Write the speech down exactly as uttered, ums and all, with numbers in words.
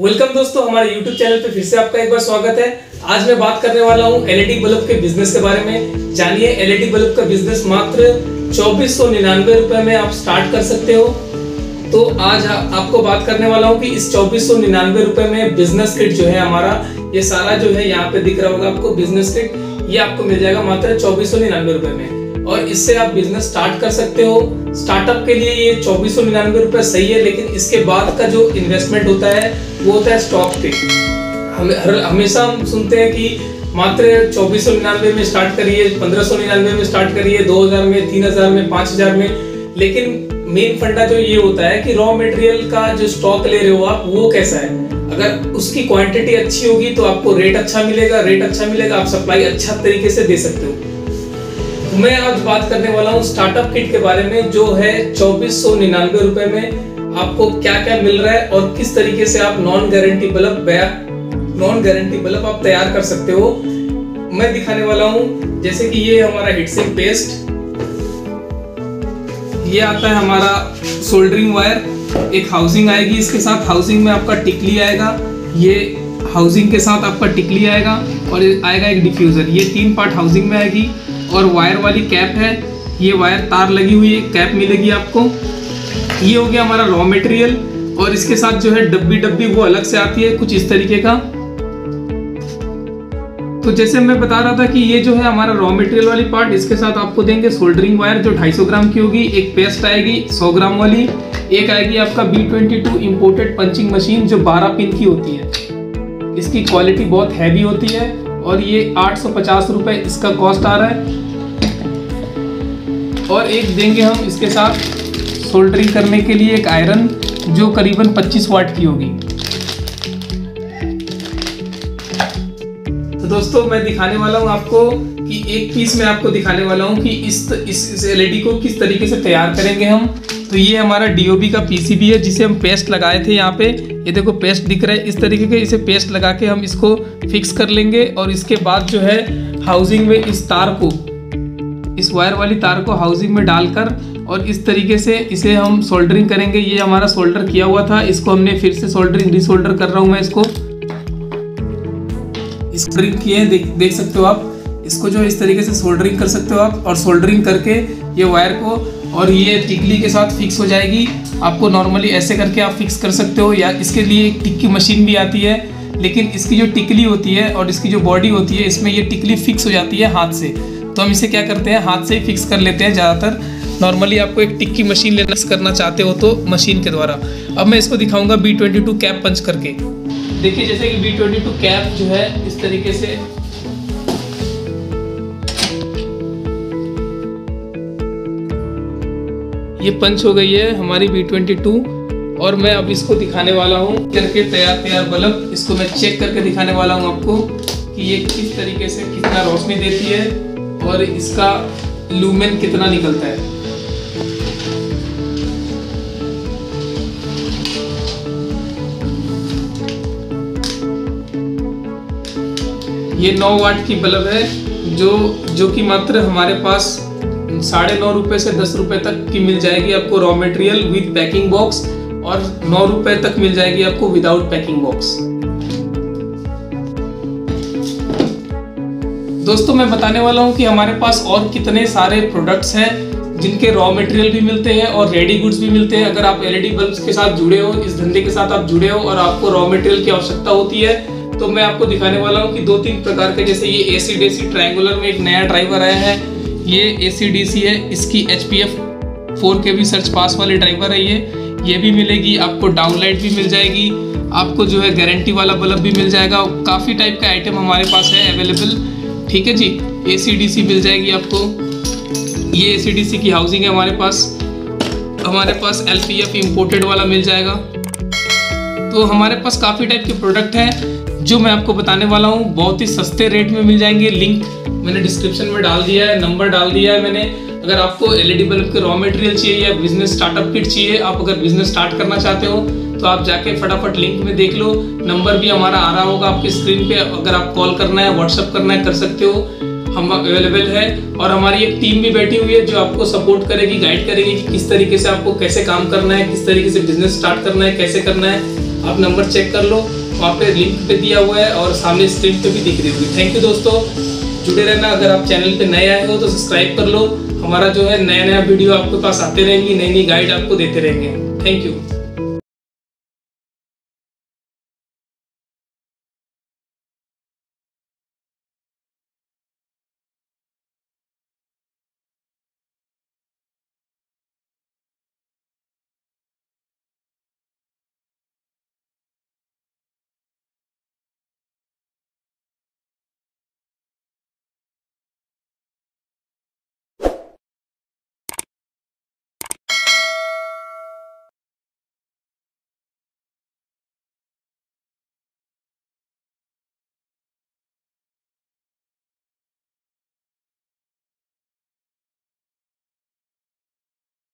Welcome दोस्तों, हमारे YouTube channel पे फिर से आपका एक बार स्वागत है। आज मैं बात करने वाला हूँ एलईडी बल्ब के बिजनेस के बारे में। जानिए, एलईडी बल्ब का बिजनेस मात्र चौबीस सौ निन्यानवे रुपए में आप स्टार्ट कर सकते हो। तो आज आपको बात करने वाला हूँ कि इस चौबीस सौ निन्यानवे रुपए में बिजनेस किट जो है हमारा, ये सारा जो है यहाँ पे दिख रहा होगा आपको बिजनेस किट, ये आपको मिल जाएगा मात्र चौबीस सौ निन्यानवे रुपए में और इससे आप बिजनेस स्टार्ट कर सकते हो। स्टार्टअप के लिए ये चौबीस सौ निन्यानवे रुपए सही है, लेकिन इसके बाद का जो इन्वेस्टमेंट होता है वो होता है स्टॉक किट। हम हमेशा हम सुनते हैं कि मात्र चौबीस सौ निन्यानवे में स्टार्ट करिए, पंद्रह सौ निन्यानवे में स्टार्ट करिए, दो हजार में, तीन हजार में, पांच हजार में। लेकिन मेन फंडा जो ये होता है कि रॉ मटेरियल का जो स्टॉक ले रहे हो आप, वो कैसा है। अगर उसकी क्वांटिटी अच्छी होगी तो आपको रेट अच्छा मिलेगा, रेट अच्छा मिलेगा आप सप्लाई अच्छा तरीके से दे सकते हो। तो मैं आज बात करने वाला हूँ स्टार्टअप किट के बारे में, जो है चौबीस सौ निन्यानवे रुपए में आपको क्या क्या मिल रहा है और किस तरीके से आप non guarantee bulb non guarantee bulb आप तैयार कर सकते हो। मैं दिखाने वाला हूँ, जैसे कि ये हमारा हीटसिंक पेस्ट, ये आता है हमारा सोल्डरिंग वायर, एक हाउसिंग आएगी इसके साथ, हाउसिंग में आपका टिकली आएगा, ये हाउसिंग के साथ आपका टिकली आएगा और आएगा एक डिफ्यूजर, ये तीन पार्ट हाउसिंग में आएगी। और वायर वाली कैप है, ये वायर तार लगी हुई है, कैप मिलेगी आपको। ये हो गया हमारा रॉ मटेरियल और इसके साथ जो है डब्बी डब्बी वो अलग से आती है कुछ इस तरीके का। तो जैसे मैं बता रहा था कि ये जो है हमारा रॉ मटेरियल वाली पार्ट, इसके साथ आपको देंगे सोल्डरिंग वायर जो ढाई सौ ग्राम की होगी, एक पेस्ट आएगी सौ ग्राम वाली, एक आएगी आपका B twenty two imported punching machine जो बारह पिन की होती है। इसकी क्वालिटी बहुत हैवी होती है और ये आठ सौ पचास रुपए इसका कॉस्ट आ रहा है। और एक देंगे हम इसके साथ सोल्डरिंग करने के लिए एक आयरन जो करीबन पच्चीस वाट की होगी। तो दोस्तों मैं दिखाने वाला हूं आपको कि एक पीस में आपको दिखाने वाला हूं कि इस इस एलईडी को किस तरीके से तैयार करेंगे हम। तो ये हमारा डीओबी का पीसीबी है जिसे हम पेस्ट लगाए थे यहाँ पे, ये देखो पेस्ट दिख रहा है इस तरीके के। इसे पेस्ट लगा के हम इसको फिक्स कर लेंगे और इसके बाद जो है हाउसिंग में इस तार को, इस वायर वाली तार को हाउसिंग में डालकर और इस तरीके से इसे हम सोल्डरिंग करेंगे। ये हमारा सोल्डर किया हुआ था, इसको हमने फिर से सोल्डरिंग रिसोल्डर कर रहा हूँ मैं इसको। सोल्डरिंग किए हैं, देख देख सकते हो आप इसको, जो इस तरीके से सोल्डरिंग कर सकते हो आप। और सोल्डरिंग करके ये वायर को और ये टिकली के साथ फिक्स हो जाएगी। आपको नॉर्मली ऐसे करके आप फिक्स कर सकते हो, या इसके लिए एक टिक की मशीन भी आती है, लेकिन इसकी जो टिकली होती है और इसकी जो बॉडी होती है, इसमें ये टिकली फिक्स हो जाती है हाथ से। तो हम इसे क्या करते हैं, हाथ से ही फिक्स कर लेते हैं ज़्यादातर। नॉर्मली आपको एक टिक की मशीन लेना करना चाहते हो तो मशीन के द्वारा। अब मैं इसको दिखाऊंगा B twenty two cap punch करके। देखिए जैसे कि बी ट्वेंटी टू कैप जो है इस तरीके से ये पंच हो गई है हमारी बी ट्वेंटी टू। और मैं अब इसको दिखाने वाला हूँ करके तैयार तैयार बल्ब, इसको मैं चेक करके दिखाने वाला हूँ आपको कि ये किस तरीके से कितना रोशनी देती है और इसका लूमेन कितना निकलता है। ये नौ वाट की बल्ब है जो जो कि मात्र हमारे पास साढ़े नौ रुपए से दस रुपए तक की मिल जाएगी आपको raw material with packing box, और नौ रुपए तक मिल जाएगी आपको विदाउट पैकिंग बॉक्स। दोस्तों मैं बताने वाला हूं कि हमारे पास और कितने सारे प्रोडक्ट्स हैं जिनके रॉ मटेरियल भी मिलते हैं और रेडी गुड्स भी मिलते हैं। अगर आप एलईडी बल्ब्स के साथ जुड़े हो, इस धंधे के साथ आप जुड़े हो और आपको रॉ मटेरियल की आवश्यकता होती है, तो मैं आपको दिखाने वाला हूं कि दो तीन प्रकार के, जैसे ये एसी डीसी ट्रायंगुलर में एक नया ड्राइवर आया है, ये एसी डीसी है, इसकी एच पी एफ फोर के भी सर्च पास वाली ड्राइवर है ये ये भी मिलेगी आपको। डाउनलाइट भी मिल जाएगी आपको, जो है गारंटी वाला बल्ब भी मिल जाएगा। काफ़ी टाइप का आइटम हमारे पास है अवेलेबल, ठीक है जी। एसी डीसी मिल जाएगी आपको, ये एसी डीसी की हाउसिंग है हमारे पास। हमारे पास एल पी एफ इम्पोर्टेड वाला मिल जाएगा। तो हमारे पास काफ़ी टाइप के प्रोडक्ट हैं जो मैं आपको बताने वाला हूँ, बहुत ही सस्ते रेट में मिल जाएंगे। लिंक मैंने डिस्क्रिप्शन में डाल दिया है, नंबर डाल दिया है मैंने। अगर आपको एलईडी बल्ब के रॉ मटेरियल चाहिए या बिजनेस स्टार्टअप किट चाहिए, आप अगर बिजनेस स्टार्ट करना चाहते हो तो आप जाके फटाफट लिंक में देख लो, नंबर भी हमारा आ रहा होगा आपकी स्क्रीन पे। अगर आप कॉल करना है, व्हाट्सअप करना है, कर सकते हो, हम अवेलेबल है। और हमारी एक टीम भी बैठी हुई है जो आपको सपोर्ट करेगी, गाइड करेगी कि किस तरीके से आपको कैसे काम करना है, किस तरीके से बिजनेस स्टार्ट करना है, कैसे करना है। आप नंबर चेक कर लो, वहाँ पे लिंक पे दिया हुआ है और सामने स्क्रीन पे भी दिख रही होगी। थैंक यू दोस्तों, जुड़े रहना। अगर आप चैनल पे नए आए हो तो सब्सक्राइब कर लो। हमारा जो है नया नया वीडियो आपके पास आते रहेंगी, नई नई गाइड आपको देते रहेंगे। Thank you.